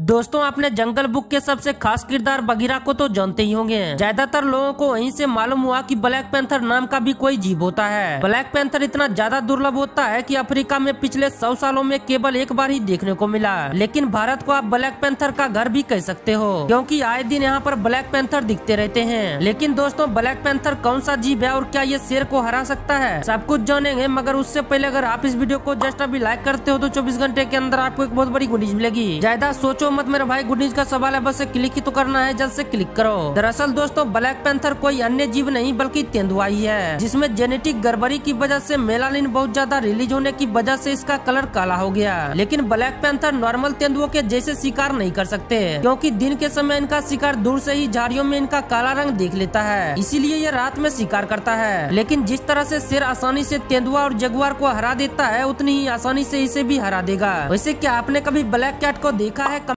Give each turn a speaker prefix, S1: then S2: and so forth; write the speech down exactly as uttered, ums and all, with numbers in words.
S1: दोस्तों, आपने जंगल बुक के सबसे खास किरदार बगीरा को तो जानते ही होंगे। ज्यादातर लोगों को वहीं से मालूम हुआ कि ब्लैक पैंथर नाम का भी कोई जीव होता है। ब्लैक पैंथर इतना ज्यादा दुर्लभ होता है कि अफ्रीका में पिछले सौ सालों में केवल एक बार ही देखने को मिला। लेकिन भारत को आप ब्लैक पैंथर का घर भी कह सकते हो, क्योंकि आए दिन यहाँ पर ब्लैक पैंथर दिखते रहते हैं। लेकिन दोस्तों, ब्लैक पैंथर कौन सा जीव है और क्या ये शेर को हरा सकता है, सब कुछ जानेंगे। मगर उससे पहले अगर आप इस वीडियो को जस्ट अभी लाइक करते हो तो चौबीस घंटे के अंदर आपको एक बहुत बड़ी गुड न्यूज मिलेगी। ज्यादा सोचो मत मेरे भाई, गुड न्यूज का सवाल है, बस क्लिक ही तो करना है, जल्द से क्लिक करो। दरअसल दोस्तों, ब्लैक पैंथर कोई अन्य जीव नहीं बल्कि तेंदुआ ही है, जिसमें जेनेटिक गड़बड़ी की वजह से मेलानिन बहुत ज्यादा रिलीज होने की वजह से इसका कलर काला हो गया। लेकिन ब्लैक पैंथर नॉर्मल तेंदुओं के जैसे शिकार नहीं कर सकते, क्योंकि दिन के समय इनका शिकार दूर से ही झाड़ियों में इनका काला रंग देख लेता है, इसीलिए ये रात में शिकार करता है। लेकिन जिस तरह से शेर आसानी से तेंदुआ और जगुआर को हरा देता है, उतनी ही आसानी से इसे भी हरा देगा। वैसे क्या आपने कभी ब्लैक कैट को देखा है?